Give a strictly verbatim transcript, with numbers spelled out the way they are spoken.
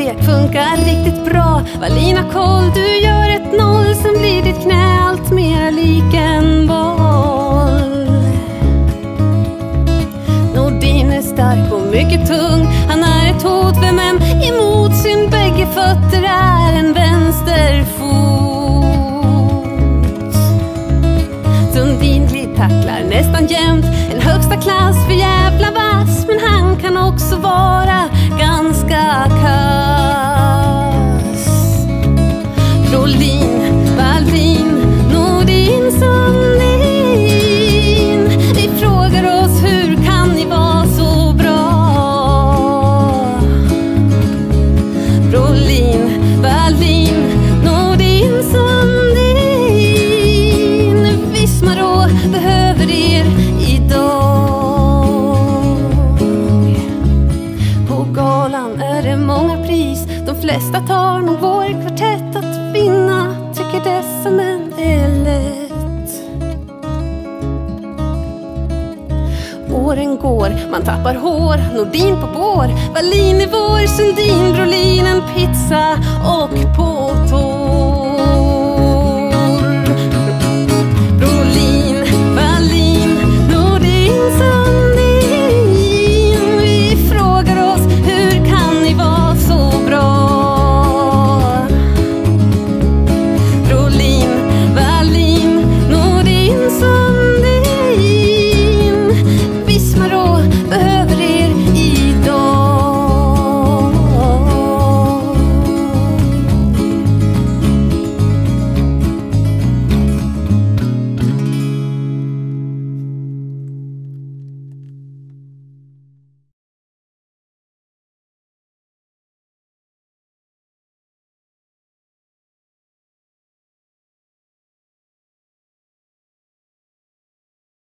lek funkar riktigt bra. Valina koll, du gör ett noll, sen blir ditt knä allt mer lik en boll. Nordin är stark och mycket tung. Han är ett hot, vem än emot sin bägge fötter är en vänsterfot. Sundin glidtacklar nästan jämt, en högsta klass för jävla vass. Men han kan också vara ganska kass. Brolin, Valdin, Nordin, Sundin. Vi frågar oss, hur kan ni vara så bra? Brolin, Valdin, Nordin, Sundin. Vismarå behöver er idag. På galan är det många pris. De flesta tar nog vår kvartett att vinna. Tycker dessa män är lätt. Åren går, man tappar hår. Nordin på bår, Wallin i vår, Sundin, Brolin, en pizza och på